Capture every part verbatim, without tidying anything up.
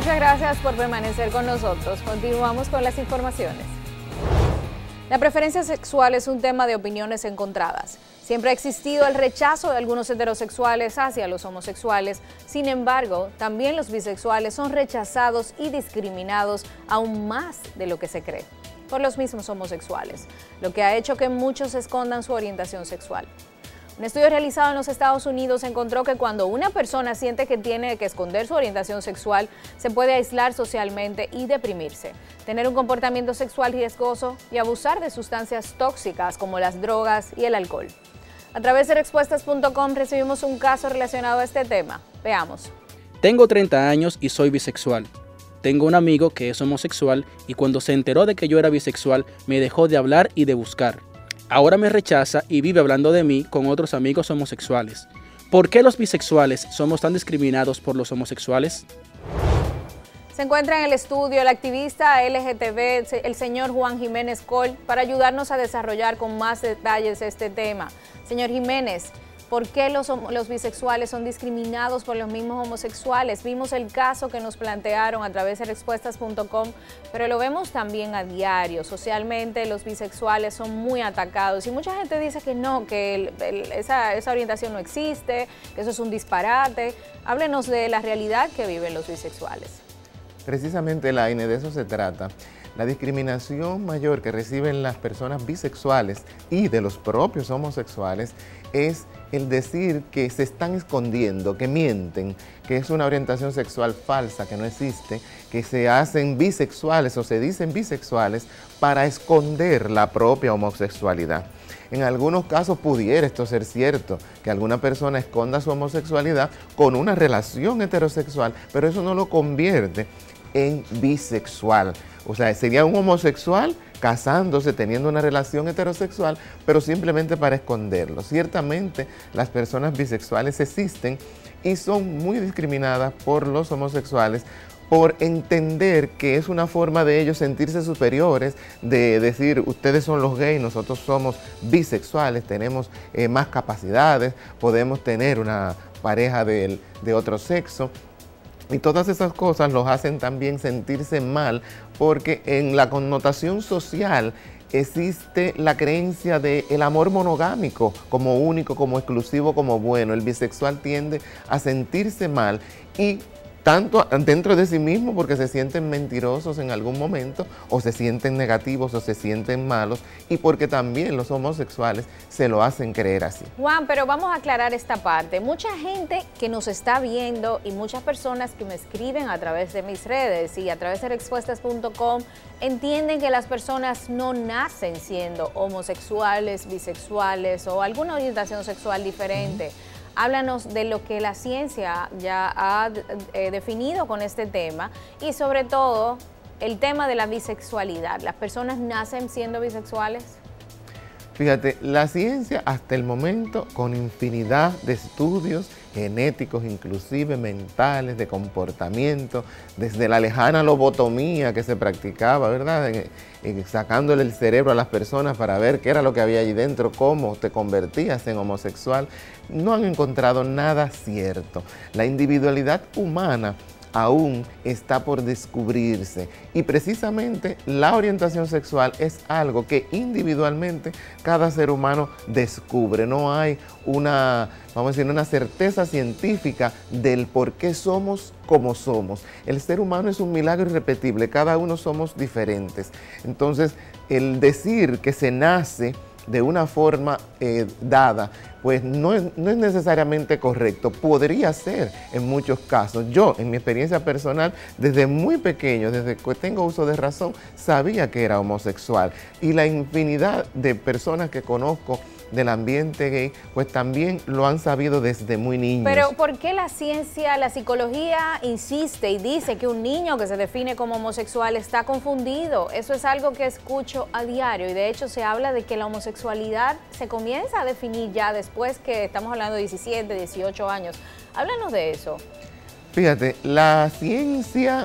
Muchas gracias por permanecer con nosotros. Continuamos con las informaciones. La preferencia sexual es un tema de opiniones encontradas. Siempre ha existido el rechazo de algunos heterosexuales hacia los homosexuales. Sin embargo, también los bisexuales son rechazados y discriminados aún más de lo que se cree por los mismos homosexuales, lo que ha hecho que muchos escondan su orientación sexual. Un estudio realizado en los Estados Unidos encontró que cuando una persona siente que tiene que esconder su orientación sexual, se puede aislar socialmente y deprimirse, tener un comportamiento sexual riesgoso y abusar de sustancias tóxicas como las drogas y el alcohol. A través de respuestas punto com recibimos un caso relacionado a este tema. Veamos. Tengo treinta años y soy bisexual. Tengo un amigo que es homosexual y cuando se enteró de que yo era bisexual, me dejó de hablar y de buscar. Ahora me rechaza y vive hablando de mí con otros amigos homosexuales. ¿Por qué los bisexuales somos tan discriminados por los homosexuales? Se encuentra en el estudio el activista L G T B, el señor Juan Jiménez Coll, para ayudarnos a desarrollar con más detalles este tema. Señor Jiménez, ¿por qué los, los bisexuales son discriminados por los mismos homosexuales? Vimos el caso que nos plantearon a través de respuestas punto com, pero lo vemos también a diario. Socialmente los bisexuales son muy atacados y mucha gente dice que no, que el, el, esa, esa orientación no existe, que eso es un disparate. Háblenos de la realidad que viven los bisexuales. Precisamente, Laine, de eso se trata. La discriminación mayor que reciben las personas bisexuales y de los propios homosexuales es el decir que se están escondiendo, que mienten, que es una orientación sexual falsa, que no existe, que se hacen bisexuales o se dicen bisexuales para esconder la propia homosexualidad. En algunos casos pudiera esto ser cierto, que alguna persona esconda su homosexualidad con una relación heterosexual, pero eso no lo convierte en bisexual. O sea, sería un homosexual casándose, teniendo una relación heterosexual, pero simplemente para esconderlo. Ciertamente, las personas bisexuales existen y son muy discriminadas por los homosexuales por entender que es una forma de ellos sentirse superiores, de decir, ustedes son los gays, nosotros somos bisexuales, tenemos eh, más capacidades, podemos tener una pareja de, de otro sexo. Y todas esas cosas los hacen también sentirse mal porque en la connotación social existe la creencia del amor monogámico como único, como exclusivo, como bueno. El bisexual tiende a sentirse mal y tanto dentro de sí mismo porque se sienten mentirosos en algún momento o se sienten negativos o se sienten malos y porque también los homosexuales se lo hacen creer así. Juan, pero vamos a aclarar esta parte. Mucha gente que nos está viendo y muchas personas que me escriben a través de mis redes y a través de respuestas punto com entienden que las personas no nacen siendo homosexuales, bisexuales o alguna orientación sexual diferente. Uh-huh. Háblanos de lo que la ciencia ya ha eh, definido con este tema y sobre todo el tema de la bisexualidad. ¿Las personas nacen siendo bisexuales? Fíjate, la ciencia hasta el momento, con infinidad de estudios genéticos, inclusive mentales, de comportamiento, desde la lejana lobotomía que se practicaba, ¿verdad? En, en, sacándole el cerebro a las personas para ver qué era lo que había allí dentro, cómo te convertías en homosexual, no han encontrado nada cierto. La individualidad humana aún está por descubrirse y precisamente la orientación sexual es algo que individualmente cada ser humano descubre. No hay una, vamos a decir, una certeza científica del por qué somos como somos. El ser humano es un milagro irrepetible, cada uno somos diferentes. Entonces, el decir que se nace de una forma eh, dada, pues no es, no es necesariamente correcto. Podría ser en muchos casos. Yo, en mi experiencia personal, desde muy pequeño, desde que tengo uso de razón, sabía que era homosexual. Y la infinidad de personas que conozco del ambiente gay, pues también lo han sabido desde muy niños. Pero ¿por qué la ciencia, la psicología insiste y dice que un niño que se define como homosexual está confundido? Eso es algo que escucho a diario y de hecho se habla de que la homosexualidad se comienza a definir ya después que estamos hablando de diecisiete, dieciocho años. Háblanos de eso. Fíjate, la ciencia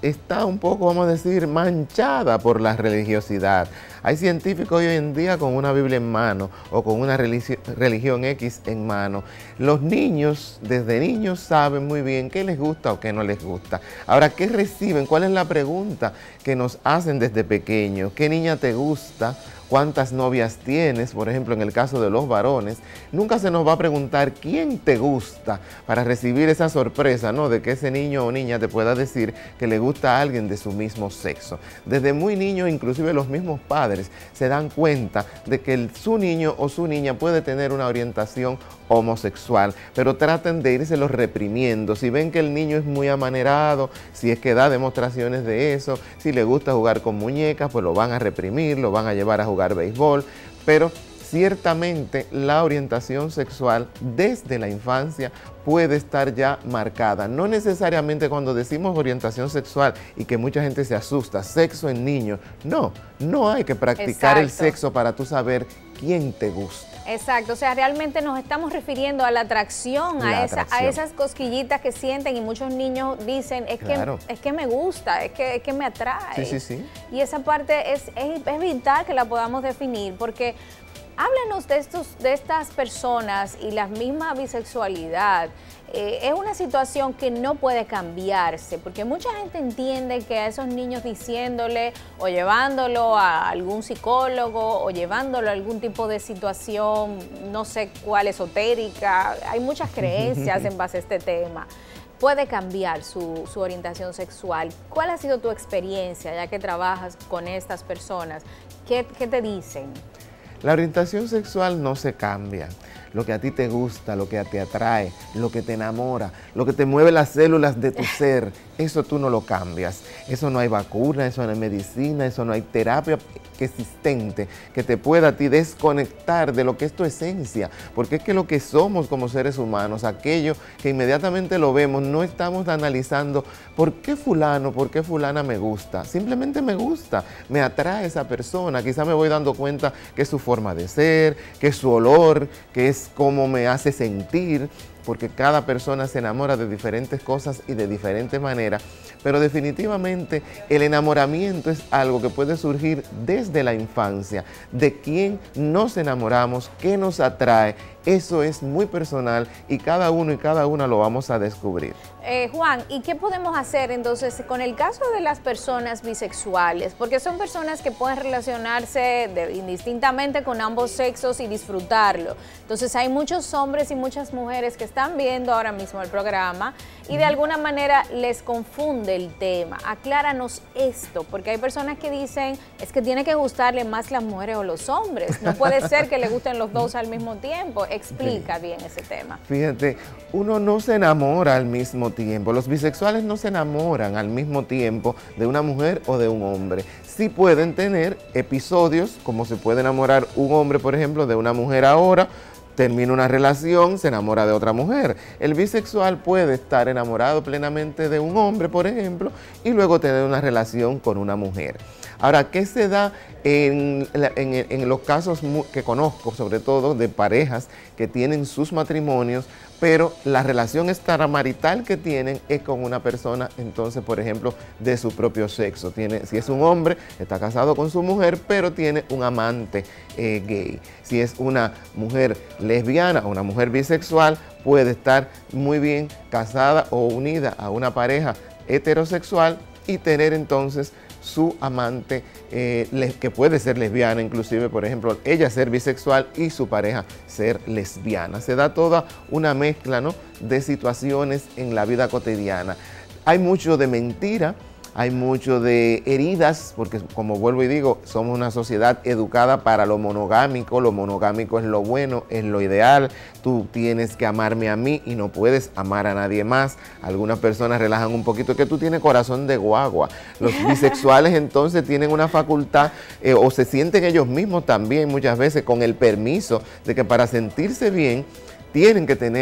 está un poco, vamos a decir, manchada por la religiosidad. Hay científicos hoy en día con una Biblia en mano o con una religio- religión X en mano. Los niños, desde niños, saben muy bien qué les gusta o qué no les gusta. Ahora, ¿qué reciben? ¿Cuál es la pregunta que nos hacen desde pequeños? ¿Qué niña te gusta? ¿Cuántas novias tienes? Por ejemplo, en el caso de los varones, nunca se nos va a preguntar quién te gusta para recibir esa sorpresa, ¿no? De que ese niño o niña te pueda decir que le gusta a alguien de su mismo sexo. Desde muy niño, inclusive los mismos padres se dan cuenta de que el, su niño o su niña puede tener una orientación homosexual, pero traten de írselo reprimiendo. Si ven que el niño es muy amanerado, si es que da demostraciones de eso, si le gusta jugar con muñecas, pues lo van a reprimir, lo van a llevar a jugar béisbol, pero ciertamente la orientación sexual desde la infancia puede estar ya marcada. No necesariamente cuando decimos orientación sexual y que mucha gente se asusta, sexo en niños, no, no hay que practicar el Exacto. sexo para tú saber quién te gusta. Exacto, o sea, realmente nos estamos refiriendo a la atracción, La a, esa, a atracción. esas cosquillitas que sienten y muchos niños dicen, es, Claro. que, es que me gusta, es que, es que me atrae. Sí, sí, sí. Y esa parte es, es, es vital que la podamos definir, porque háblanos de, estos, de estas personas y la misma bisexualidad. Eh, es una situación que no puede cambiarse, porque mucha gente entiende que a esos niños diciéndole o llevándolo a algún psicólogo o llevándolo a algún tipo de situación, no sé cuál, esotérica, hay muchas creencias en base a este tema, puede cambiar su, su orientación sexual. ¿Cuál ha sido tu experiencia, ya que trabajas con estas personas? ¿Qué, qué te dicen? La orientación sexual no se cambia. Lo que a ti te gusta, lo que te atrae, lo que te enamora, lo que te mueve las células de tu ser, eso tú no lo cambias. Eso no hay vacuna, eso no hay medicina, eso no hay terapia existente que te pueda a ti desconectar de lo que es tu esencia, porque es que lo que somos como seres humanos, aquello que inmediatamente lo vemos, no estamos analizando por qué fulano, por qué fulana me gusta, simplemente me gusta, me atrae esa persona, quizá me voy dando cuenta que es su forma de ser, que es su olor, que es cómo me hace sentir, porque cada persona se enamora de diferentes cosas y de diferentes maneras, pero definitivamente el enamoramiento es algo que puede surgir desde la infancia. De quién nos enamoramos, qué nos atrae, eso es muy personal y cada uno y cada una lo vamos a descubrir. Eh, Juan, ¿y qué podemos hacer entonces con el caso de las personas bisexuales? Porque son personas que pueden relacionarse de, indistintamente con ambos sexos y disfrutarlo. Entonces hay muchos hombres y muchas mujeres que están viendo ahora mismo el programa y de alguna manera les confunde el tema. Acláranos esto, porque hay personas que dicen, es que tiene que gustarle más las mujeres o los hombres. No puede ser que le gusten los dos al mismo tiempo. Explica bien ese tema. Fíjate, uno no se enamora al mismo tiempo. Los bisexuales no se enamoran al mismo tiempo de una mujer o de un hombre. Sí pueden tener episodios, como se puede enamorar un hombre, por ejemplo, de una mujer ahora, termina una relación, se enamora de otra mujer. El bisexual puede estar enamorado plenamente de un hombre, por ejemplo, y luego tener una relación con una mujer. Ahora, ¿qué se da en, en, en los casos que conozco, sobre todo de parejas que tienen sus matrimonios, pero la relación extramarital que tienen es con una persona, entonces, por ejemplo, de su propio sexo? Tiene, si es un hombre, está casado con su mujer, pero tiene un amante eh, gay. Si es una mujer lesbiana o una mujer bisexual, puede estar muy bien casada o unida a una pareja heterosexual y tener entonces su amante, eh, que puede ser lesbiana, inclusive, por ejemplo, ella ser bisexual y su pareja ser lesbiana. Se da toda una mezcla, ¿no?, de situaciones en la vida cotidiana. Hay mucho de mentira, hay mucho de heridas, porque como vuelvo y digo, somos una sociedad educada para lo monogámico. Lo monogámico es lo bueno, es lo ideal. Tú tienes que amarme a mí y no puedes amar a nadie más. Algunas personas relajan un poquito, que tú tienes corazón de guagua. Los bisexuales entonces tienen una facultad, eh, o se sienten ellos mismos también muchas veces con el permiso de que para sentirse bien tienen que tener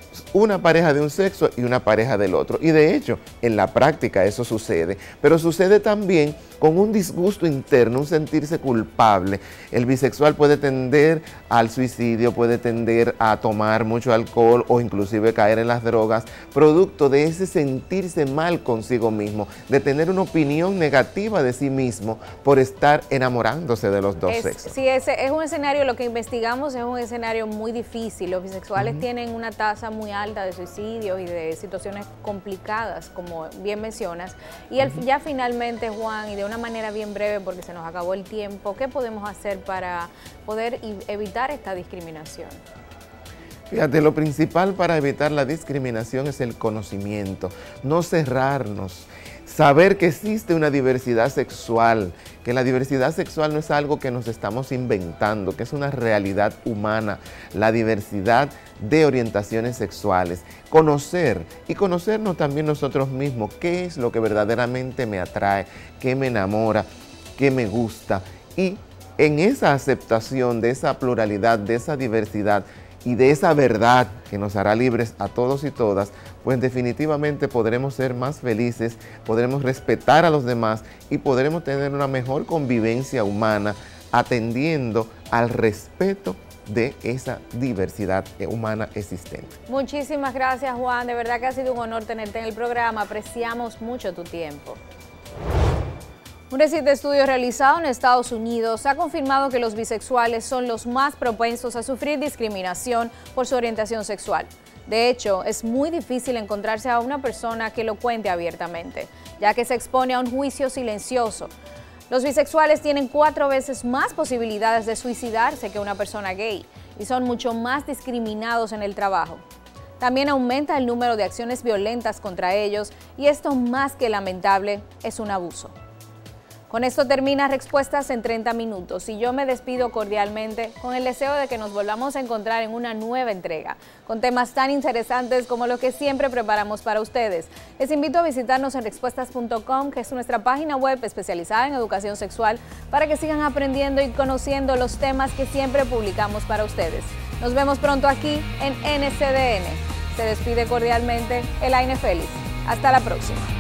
una pareja de un sexo y una pareja del otro. Y de hecho, en la práctica eso sucede, pero sucede también con un disgusto interno, un sentirse culpable. El bisexual puede tender al suicidio, puede tender a tomar mucho alcohol o inclusive caer en las drogas, producto de ese sentirse mal consigo mismo, de tener una opinión negativa de sí mismo por estar enamorándose de los dos es, sexos. Sí, ese es un escenario, lo que investigamos es un escenario muy difícil. Los bisexuales uh-huh. tienen una tasa muy alta de suicidios y de situaciones complicadas, como bien mencionas. Y el, uh-huh. ya finalmente, Juan, y de una manera bien breve porque se nos acabó el tiempo, ¿qué podemos hacer para poder evitar esta discriminación? Fíjate, lo principal para evitar la discriminación es el conocimiento, no cerrarnos, saber que existe una diversidad sexual, que la diversidad sexual no es algo que nos estamos inventando, que es una realidad humana, la diversidad de orientaciones sexuales, conocer y conocernos también nosotros mismos, qué es lo que verdaderamente me atrae, qué me enamora, qué me gusta, y en esa aceptación de esa pluralidad, de esa diversidad, y de esa verdad que nos hará libres a todos y todas, pues definitivamente podremos ser más felices, podremos respetar a los demás y podremos tener una mejor convivencia humana atendiendo al respeto de esa diversidad humana existente. Muchísimas gracias, Juan, de verdad que ha sido un honor tenerte en el programa, apreciamos mucho tu tiempo. Un reciente estudio realizado en Estados Unidos ha confirmado que los bisexuales son los más propensos a sufrir discriminación por su orientación sexual. De hecho, es muy difícil encontrarse a una persona que lo cuente abiertamente, ya que se expone a un juicio silencioso. Los bisexuales tienen cuatro veces más posibilidades de suicidarse que una persona gay y son mucho más discriminados en el trabajo. También aumenta el número de acciones violentas contra ellos y esto, más que lamentable, es un abuso. Con esto termina Respuestas en treinta minutos y yo me despido cordialmente con el deseo de que nos volvamos a encontrar en una nueva entrega, con temas tan interesantes como lo que siempre preparamos para ustedes. Les invito a visitarnos en respuestas punto com, que es nuestra página web especializada en educación sexual, para que sigan aprendiendo y conociendo los temas que siempre publicamos para ustedes. Nos vemos pronto aquí en N C D N. Se despide cordialmente Elaine Félix. Hasta la próxima.